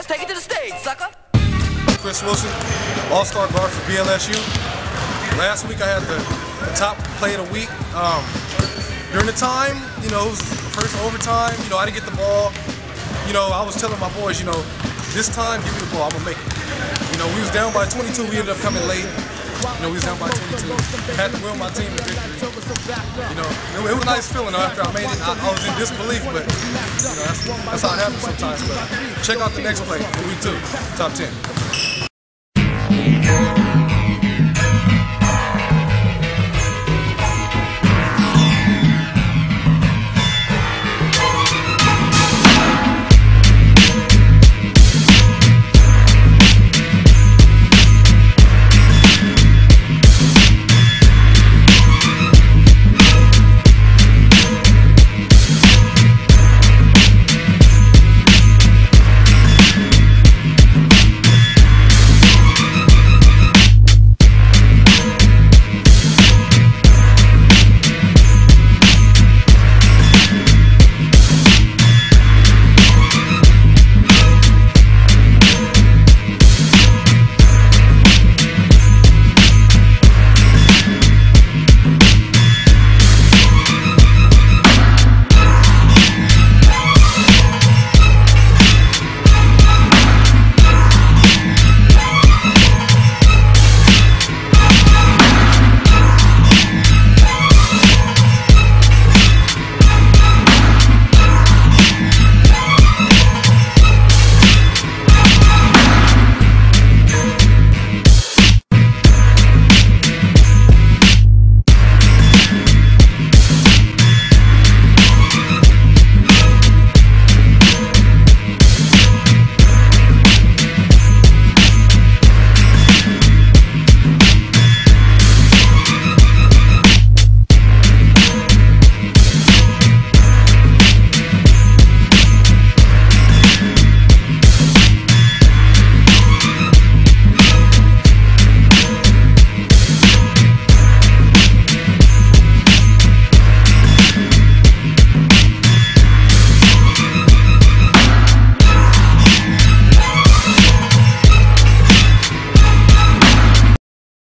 Let's take it to the stage, sucker. Chris Wilson, all-star guard for BLSU. Last week I had the top play of the week. During the time, it was the first overtime, I didn't get the ball. I was telling my boys, this time, give me the ball, I'm gonna make it. We was down by 22, we ended up coming late. We was down by 22. Had to will my team to victory. It was a nice feeling after I made it. I was in disbelief, but that's how it happens sometimes. But check out the next play in week 2, top 10.